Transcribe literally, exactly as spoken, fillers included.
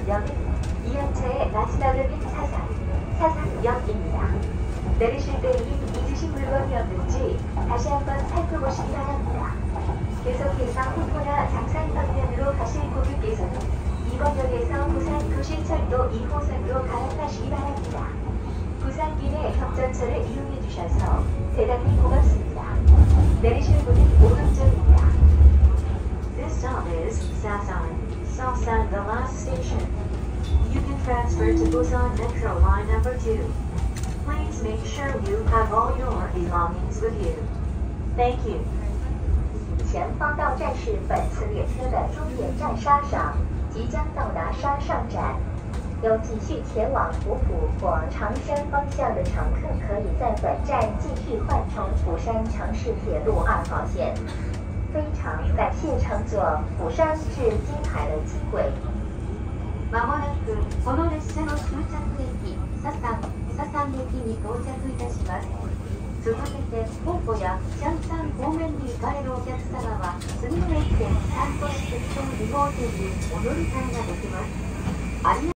여기 이 열차의 마지막을 빈 사상, 사상역입니다. 내리실 때 이미 잊으신 물건이 없는지 다시 한번 살펴보시기 바랍니다. 계속해서 후포나 장산방면으로 가실 고객께서는 이번 역에서 부산 교실철도 이 호선으로 갈아타시기 바랍니다. 부산길의 협전철을 이용해 주셔서 대단히 고맙습니다. 내리실 문은 오른쪽입니다. This stop is Sasan, Sasan the last station. You can transfer to Busan Metro Line number two. Please make sure you have all your belongings with you. Thank you. 前方到站是本次列车的终点站沙上，即将到达沙上站。有继续前往普普或长山方向的乘客，可以在本站继续换乘釜山城市铁路二号线。非常感谢乘坐釜山至金海的机会。 まもなくこの列車の終着駅、ササン、ササン駅に到着いたします。続けて本舗やシャンサン方面に行かれるお客様は次の駅で三都市鉄道に号線にお乗り換えができます。ありがとうございます。